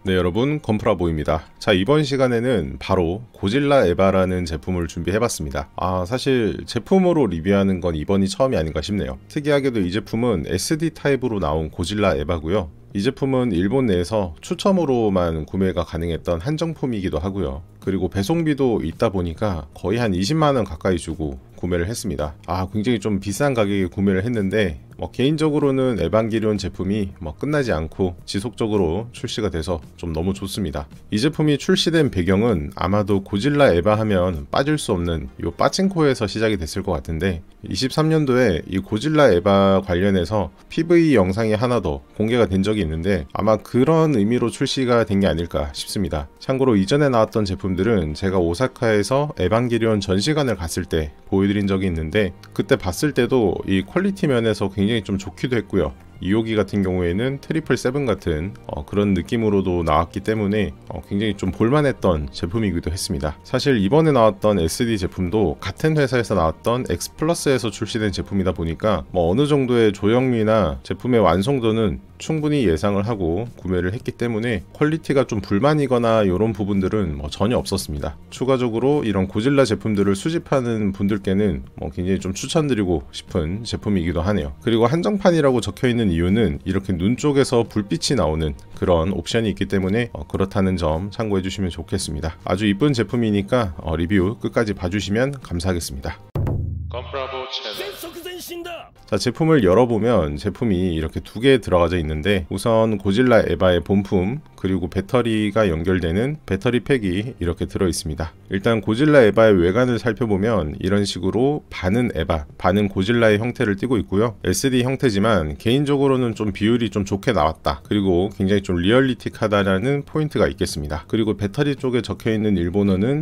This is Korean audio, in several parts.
네, 여러분, 건프라보입니다. 자, 이번 시간에는 바로 고질라 에바라는 제품을 준비해봤습니다. 사실 제품으로 리뷰하는 건 이번이 처음이 아닌가 싶네요. 특이하게도 이 제품은 SD 타입으로 나온 고질라 에바고요. 이 제품은 일본 내에서 추첨으로만 구매가 가능했던 한정품이기도 하고요. 그리고 배송비도 있다 보니까 거의 한 20만원 가까이 주고 구매를 했습니다. 굉장히 좀 비싼 가격에 구매를 했는데 개인적으로는 에반게리온 제품이 끝나지 않고 지속적으로 출시가 돼서 좀 너무 좋습니다. 이 제품이 출시된 배경은 아마도 고질라 에바 하면 빠질 수 없는 요 빠칭코에서 시작이 됐을 것 같은데, 23년도에 이 고질라 에바 관련해서 PV 영상이 하나 더 공개가 된 적이 있는데 아마 그런 의미로 출시가 된 게 아닐까 싶습니다. 참고로 이전에 나왔던 제품들은 제가 오사카에서 에반게리온 전시관을 갔을 때 보여드린 적이 있는데, 그때 봤을 때도 이 퀄리티 면에서 굉장히 좀 좋기도 했고요. 2호기 같은 경우에는 트리플 세븐 같은 그런 느낌으로도 나왔기 때문에 굉장히 좀 볼만했던 제품이기도 했습니다. 사실 이번에 나왔던 SD 제품도 같은 회사에서 나왔던 X 플러스에서 출시된 제품이다 보니까 어느 정도의 조형미나 제품의 완성도는 충분히 예상을 하고 구매를 했기 때문에 퀄리티가 좀 불만이거나 이런 부분들은 전혀 없었습니다. 추가적으로 이런 고질라 제품들을 수집하는 분들께는 굉장히 좀 추천드리고 싶은 제품이기도 하네요. 그리고 한정판이라고 적혀있는 이유는 이렇게 눈 쪽에서 불빛이 나오는 그런 옵션이 있기 때문에 그렇다는 점 참고해 주시면 좋겠습니다. 아주 이쁜 제품이니까 리뷰 끝까지 봐주시면 감사하겠습니다. 자, 제품을 열어보면 제품이 이렇게 두 개 들어가져 있는데, 우선 고질라 에바의 본품 그리고 배터리가 연결되는 배터리 팩이 이렇게 들어 있습니다. 일단 고질라 에바의 외관을 살펴보면 이런 식으로 반은 에바, 반은 고질라의 형태를 띠고 있고요. SD 형태지만 개인적으로는 좀 비율이 좀 좋게 나왔다, 그리고 굉장히 좀 리얼리틱하다라는 포인트가 있겠습니다. 그리고 배터리 쪽에 적혀있는 일본어는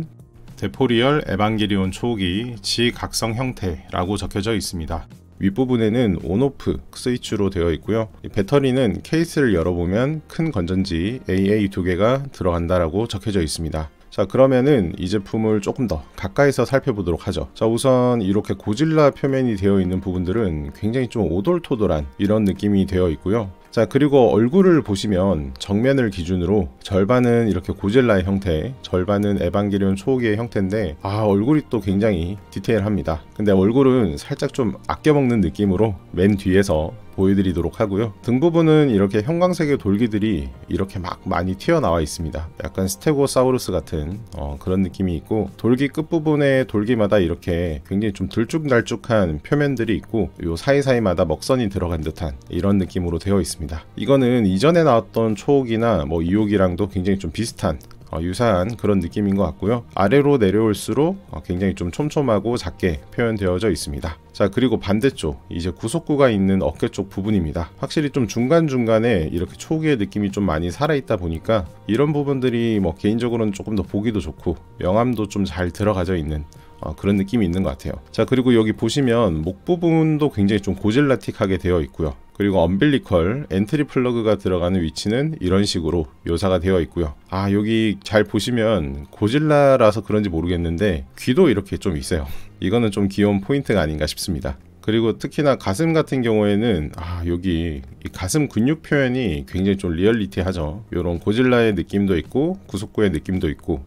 데포리얼 에반게리온 초기 지각성 형태라고 적혀져 있습니다. 윗부분에는 온오프 스위치로 되어 있고요. 배터리는 케이스를 열어보면 큰 건전지 AA 2개가 들어간다라고 적혀져 있습니다. 자, 그러면은 이 제품을 조금 더 가까이서 살펴보도록 하죠. 자, 우선 이렇게 고질라 표면이 되어 있는 부분들은 굉장히 좀 오돌토돌한 이런 느낌이 되어 있고요. 자, 그리고 얼굴을 보시면 정면을 기준으로 절반은 이렇게 고질라의 형태, 절반은 에반게리온 초기의 형태인데 얼굴이 또 굉장히 디테일합니다. 근데 얼굴은 살짝 좀 아껴먹는 느낌으로 맨 뒤에서 보여드리도록 하고요. 등 부분은 이렇게 형광색의 돌기들이 이렇게 막 많이 튀어나와 있습니다. 약간 스테고사우루스 같은 그런 느낌이 있고, 돌기 끝부분에 돌기마다 이렇게 굉장히 좀 들쭉날쭉한 표면들이 있고, 요 사이사이마다 먹선이 들어간 듯한 이런 느낌으로 되어 있습니다. 이거는 이전에 나왔던 초호기나 2호기랑도 굉장히 좀 비슷한 유사한 그런 느낌인 것 같고요. 아래로 내려올수록 굉장히 좀 촘촘하고 작게 표현되어져 있습니다. 자, 그리고 반대쪽 이제 구속구가 있는 어깨 쪽 부분입니다. 확실히 좀 중간중간에 이렇게 초기의 느낌이 좀 많이 살아있다 보니까 이런 부분들이 개인적으로는 조금 더 보기도 좋고 명암도 좀 잘 들어가져 있는 그런 느낌이 있는 것 같아요. 자, 그리고 여기 보시면 목 부분도 굉장히 좀 고질라틱하게 되어 있고요. 그리고 엄빌리컬 엔트리 플러그가 들어가는 위치는 이런 식으로 묘사가 되어 있고요. 여기 잘 보시면 고질라라서 그런지 모르겠는데 귀도 이렇게 좀 있어요. 이거는 좀 귀여운 포인트가 아닌가 싶습니다. 그리고 특히나 가슴 같은 경우에는 여기 이 가슴 근육 표현이 굉장히 좀 리얼리티하죠. 이런 고질라의 느낌도 있고 구속구의 느낌도 있고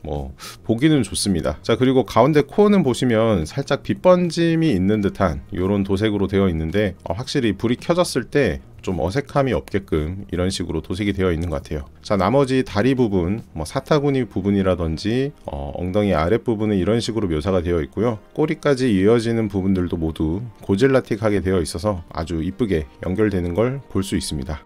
보기는 좋습니다. 자, 그리고 가운데 코어는 보시면 살짝 빛 번짐이 있는 듯한 이런 도색으로 되어 있는데 확실히 불이 켜졌을 때 좀 어색함이 없게끔 이런 식으로 도색이 되어 있는 것 같아요. 자, 나머지 다리 부분, 사타구니 부분이라든지 엉덩이 아랫부분은 이런 식으로 묘사가 되어 있고요. 꼬리까지 이어지는 부분들도 모두 고질라틱하게 되어 있어서 아주 이쁘게 연결되는 걸 볼 수 있습니다.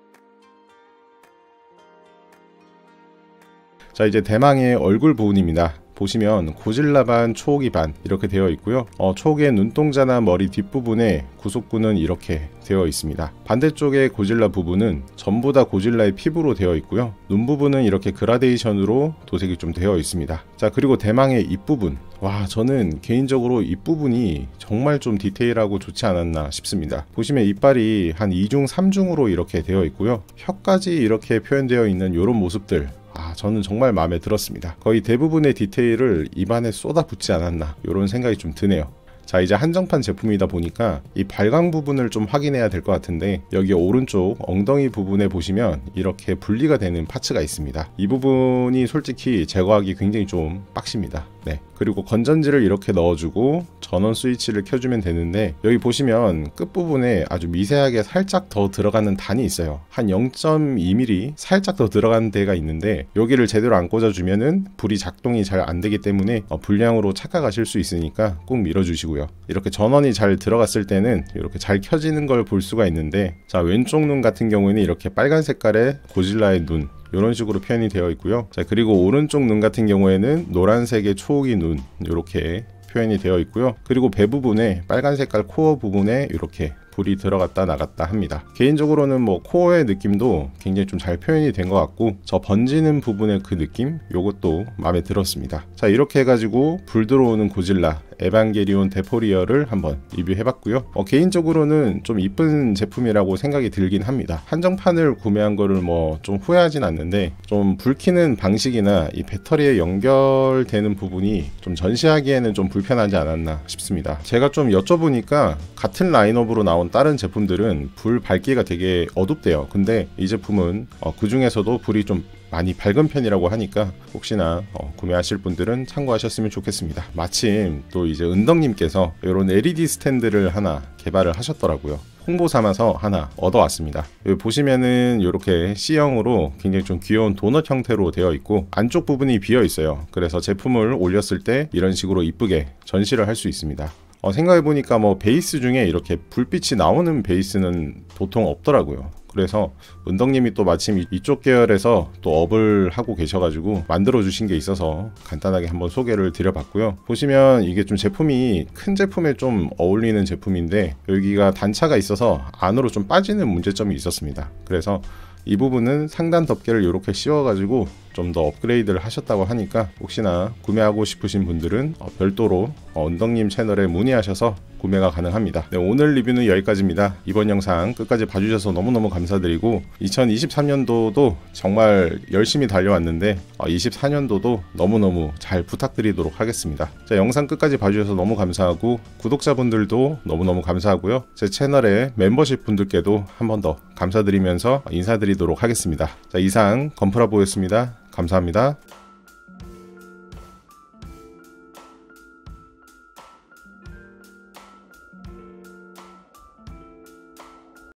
자, 이제 대망의 얼굴 부분입니다. 보시면 고질라 반, 초호기 반 이렇게 되어 있고요. 초호기의 눈동자나 머리 뒷부분에 구속구는 이렇게 되어 있습니다. 반대쪽의 고질라 부분은 전부 다 고질라의 피부로 되어 있고요. 눈 부분은 이렇게 그라데이션으로 도색이 좀 되어 있습니다. 자, 그리고 대망의 입부분. 저는 개인적으로 입부분이 정말 좀 디테일하고 좋지 않았나 싶습니다. 보시면 이빨이 한 2중 3중으로 이렇게 되어 있고요. 혀까지 이렇게 표현되어 있는 이런 모습들, 저는 정말 마음에 들었습니다. 거의 대부분의 디테일을 입안에 쏟아붓지 않았나 이런 생각이 좀 드네요. 자, 이제 한정판 제품이다 보니까 이 발광 부분을 좀 확인해야 될 것 같은데, 여기 오른쪽 엉덩이 부분에 보시면 이렇게 분리가 되는 파츠가 있습니다. 이 부분이 솔직히 제거하기 굉장히 좀 빡십니다. 네. 그리고 건전지를 이렇게 넣어주고 전원 스위치를 켜주면 되는데, 여기 보시면 끝부분에 아주 미세하게 살짝 더 들어가는 단이 있어요. 한 0.2mm 살짝 더 들어가는 데가 있는데, 여기를 제대로 안 꽂아주면은 불이 작동이 잘 안 되기 때문에 불량으로 착각하실 수 있으니까 꼭 밀어주시고요. 이렇게 전원이 잘 들어갔을 때는 이렇게 잘 켜지는 걸 볼 수가 있는데, 자, 왼쪽 눈 같은 경우에는 이렇게 빨간 색깔의 고질라의 눈, 이런 식으로 표현이 되어 있고요. 자, 그리고 오른쪽 눈 같은 경우에는 노란색의 초옥이 눈, 이렇게 표현이 되어 있고요. 그리고 배 부분에 빨간 색깔 코어 부분에 이렇게 불이 들어갔다 나갔다 합니다. 개인적으로는 뭐 코어의 느낌도 굉장히 좀 잘 표현이 된 것 같고, 저 번지는 부분의 그 느낌, 요것도 마음에 들었습니다. 자, 이렇게 해가지고 불 들어오는 고질라 에반게리온 데포리어를 한번 리뷰해봤고요. 개인적으로는 좀 이쁜 제품이라고 생각이 들긴 합니다. 한정판을 구매한 거를 뭐 좀 후회하진 않는데, 좀 불 켜는 방식이나 이 배터리에 연결되는 부분이 좀 전시하기에는 좀 불편하지 않았나 싶습니다. 제가 좀 여쭤보니까 같은 라인업으로 나온 다른 제품들은 불 밝기가 되게 어둡대요. 근데 이 제품은 그 중에서도 불이 좀 많이 밝은 편이라고 하니까 혹시나 구매하실 분들은 참고하셨으면 좋겠습니다. 마침 또 이제 은덕님께서 이런 LED 스탠드를 하나 개발을 하셨더라고요. 홍보 삼아서 하나 얻어왔습니다. 여기 보시면은 이렇게 C형으로 굉장히 좀 귀여운 도넛 형태로 되어 있고, 안쪽 부분이 비어 있어요. 그래서 제품을 올렸을 때 이런 식으로 이쁘게 전시를 할 수 있습니다. 생각해보니까 뭐 베이스 중에 이렇게 불빛이 나오는 베이스는 보통 없더라고요. 그래서 은덕님이 또 마침 이쪽 계열에서 또 업을 하고 계셔가지고 만들어 주신 게 있어서 간단하게 한번 소개를 드려봤고요. 보시면 이게 좀 제품이 큰 제품에 좀 어울리는 제품인데, 여기가 단차가 있어서 안으로 좀 빠지는 문제점이 있었습니다. 그래서 이 부분은 상단 덮개를 이렇게 씌워가지고 좀 더 업그레이드를 하셨다고 하니까, 혹시나 구매하고 싶으신 분들은 별도로 은덕님 채널에 문의하셔서 구매가 가능합니다. 네, 오늘 리뷰는 여기까지입니다. 이번 영상 끝까지 봐주셔서 너무너무 감사드리고, 2023년도도 정말 열심히 달려왔는데 24년도도 너무너무 잘 부탁드리도록 하겠습니다. 자, 영상 끝까지 봐주셔서 너무 감사하고, 구독자분들도 너무너무 감사하고요. 제 채널의 멤버십 분들께도 한 번 더 감사드리면서 인사드리도록 하겠습니다. 자, 이상 건프라보였습니다. 감사합니다.